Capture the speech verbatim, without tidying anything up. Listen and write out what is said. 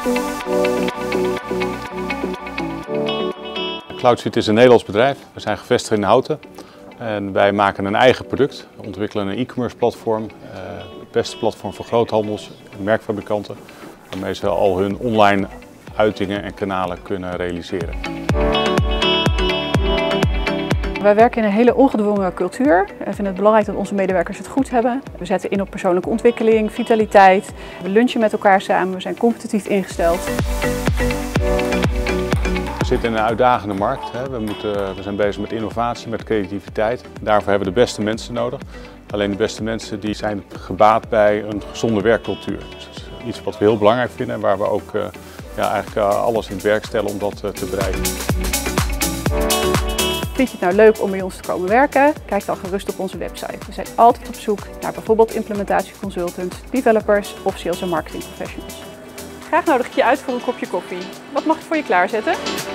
Cloudsuite is een Nederlands bedrijf. We zijn gevestigd in Houten en wij maken een eigen product. We ontwikkelen een e-commerce platform, het beste platform voor groothandels en merkfabrikanten, waarmee ze al hun online uitingen en kanalen kunnen realiseren. Wij werken in een hele ongedwongen cultuur. We vinden het belangrijk dat onze medewerkers het goed hebben. We zetten in op persoonlijke ontwikkeling, vitaliteit. We lunchen met elkaar samen, we zijn competitief ingesteld. We zitten in een uitdagende markt. We, moeten, we zijn bezig met innovatie, met creativiteit. Daarvoor hebben we de beste mensen nodig. Alleen de beste mensen die zijn gebaat bij een gezonde werkcultuur. Dus dat is iets wat we heel belangrijk vinden en waar we ook ja, eigenlijk alles in het werk stellen om dat te bereiken. Vind je het nou leuk om bij ons te komen werken? Kijk dan gerust op onze website. We zijn altijd op zoek naar bijvoorbeeld implementatieconsultants, developers of sales en marketing professionals. Graag nodig ik je uit voor een kopje koffie. Wat mag ik voor je klaarzetten?